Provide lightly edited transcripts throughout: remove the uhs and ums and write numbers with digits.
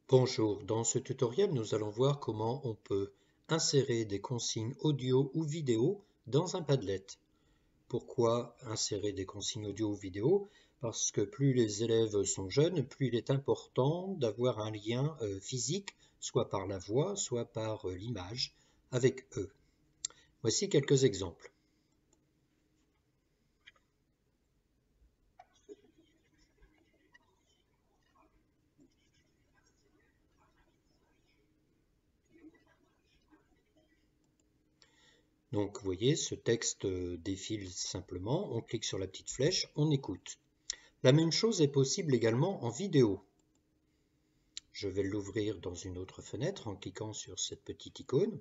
Bonjour, dans ce tutoriel nous allons voir comment on peut insérer des consignes audio ou vidéo dans un Padlet. Pourquoi insérer des consignes audio ou vidéo? Parce que plus les élèves sont jeunes, plus il est important d'avoir un lien physique, soit par la voix, soit par l'image, avec eux. Voici quelques exemples. Donc vous voyez, ce texte défile simplement, on clique sur la petite flèche, on écoute. La même chose est possible également en vidéo. Je vais l'ouvrir dans une autre fenêtre en cliquant sur cette petite icône.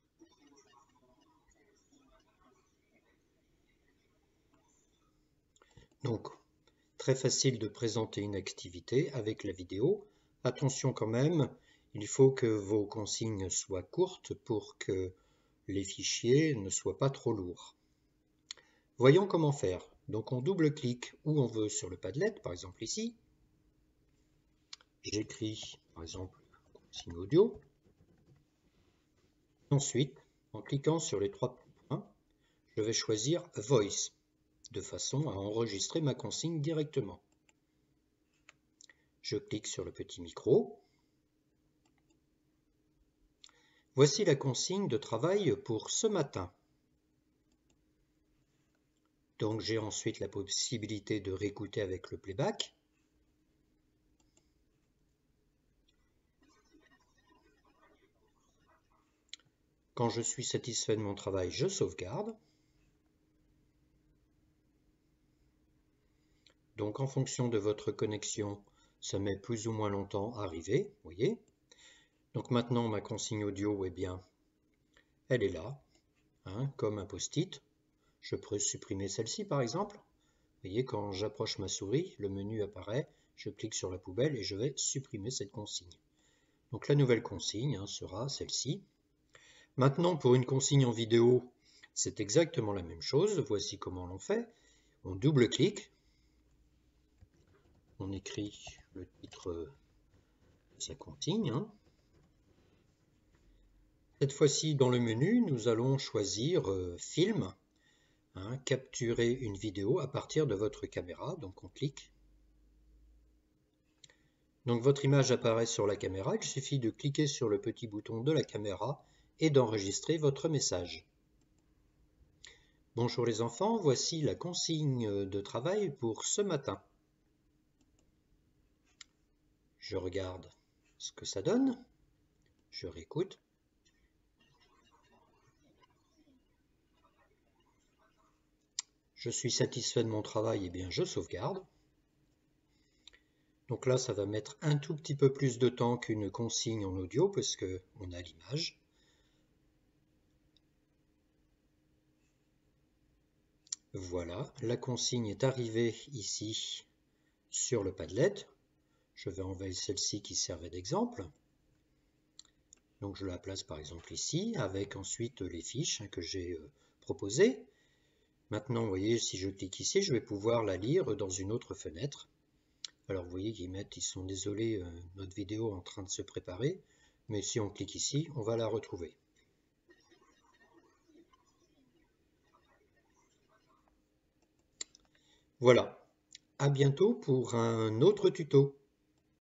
Donc, très facile de présenter une activité avec la vidéo. Attention quand même, il faut que vos consignes soient courtes pour que les fichiers ne soient pas trop lourds. Voyons comment faire. Donc on double-clique où on veut sur le Padlet, par exemple ici. J'écris par exemple consigne audio. Ensuite, en cliquant sur les trois points, je vais choisir Voice, de façon à enregistrer ma consigne directement. Je clique sur le petit micro. Voici la consigne de travail pour ce matin. Donc j'ai ensuite la possibilité de réécouter avec le playback. Quand je suis satisfait de mon travail, je sauvegarde. Donc en fonction de votre connexion, ça met plus ou moins longtemps à arriver, vous voyez. Donc maintenant ma consigne audio, eh bien, elle est là, comme un post-it. Je peux supprimer celle-ci par exemple. Vous voyez, quand j'approche ma souris, le menu apparaît, je clique sur la poubelle et je vais supprimer cette consigne. Donc la nouvelle consigne sera celle-ci. Maintenant, pour une consigne en vidéo, c'est exactement la même chose. Voici comment l'on fait. On double-clique. On écrit le titre de sa consigne. Cette fois-ci, dans le menu, nous allons choisir Film. Capturer une vidéo à partir de votre caméra. Donc on clique. Donc votre image apparaît sur la caméra. Il suffit de cliquer sur le petit bouton de la caméra et d'enregistrer votre message. Bonjour les enfants, voici la consigne de travail pour ce matin. Je regarde ce que ça donne. Je réécoute. Je suis satisfait de mon travail, et bien je sauvegarde. Donc là, ça va mettre un tout petit peu plus de temps qu'une consigne en audio parce qu'on a l'image. Voilà, la consigne est arrivée ici sur le Padlet. Je vais enlever celle-ci qui servait d'exemple. Donc je la place par exemple ici, avec ensuite les fiches que j'ai proposées. Maintenant, vous voyez, si je clique ici, je vais pouvoir la lire dans une autre fenêtre. Alors vous voyez ils sont désolés, notre vidéo est en train de se préparer, mais si on clique ici, on va la retrouver. Voilà, à bientôt pour un autre tuto.